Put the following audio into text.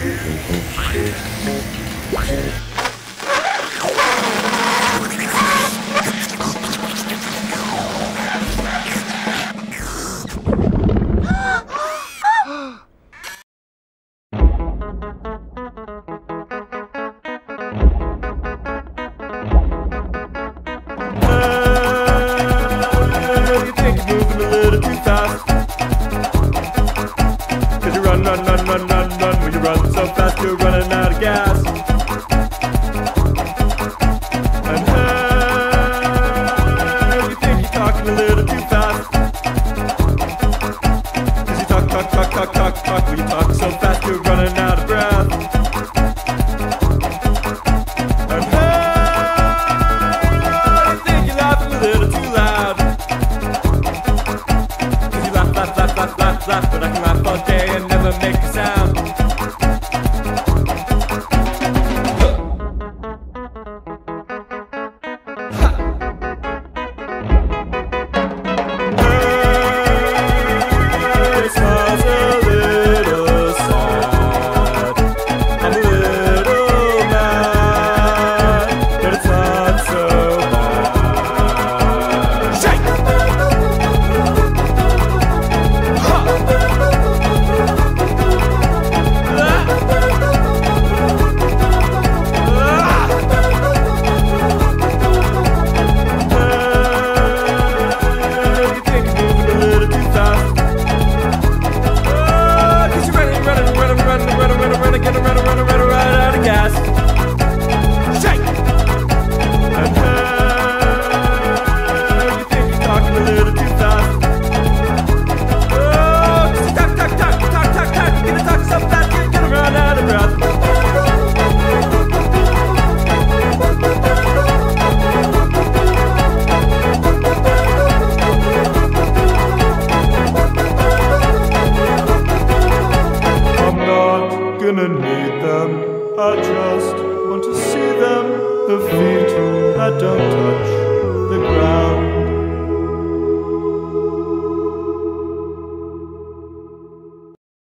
Run, when you run so fast you're running out of gas. And hey, you think you're talking a little too fast, 'cause you talk, when you talk so fast you're running out of breath. And hey, you think you're laughing a little too loud, 'cause you laugh, but I can laugh all day and never make a sound. Gonna need them, I just want to see them, the feet that don't touch the ground.